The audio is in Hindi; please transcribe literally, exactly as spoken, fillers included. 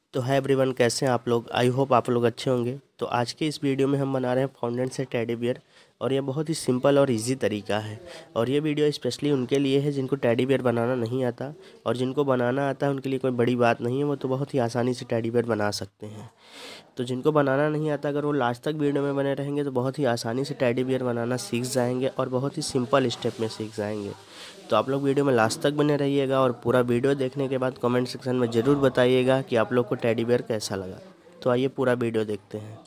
तो है एवरीवन, कैसे हैं आप लोग। आई होप आप लोग अच्छे होंगे। तो आज के इस वीडियो में हम बना रहे हैं फाउंडेंट से टेडी बियर, और ये बहुत ही सिंपल और इजी तरीका है। और ये वीडियो स्पेशली उनके लिए है जिनको टेडी बियर बनाना नहीं आता, और जिनको बनाना आता है उनके लिए कोई बड़ी बात नहीं है, वो तो बहुत ही आसानी से टेडी बियर बना सकते हैं। तो जिनको बनाना नहीं आता, अगर वो लास्ट तक वीडियो में बने रहेंगे तो बहुत ही आसानी से टेडी बियर बनाना सीख जाएंगे और बहुत ही सिंपल स्टेप में सीख जाएंगे। तो आप लोग वीडियो में लास्ट तक बने रहिएगा, और पूरा वीडियो देखने के बाद कमेंट सेक्शन में ज़रूर बताइएगा कि आप लोग को टेडी बियर कैसा लगा। तो आइए पूरा वीडियो देखते हैं।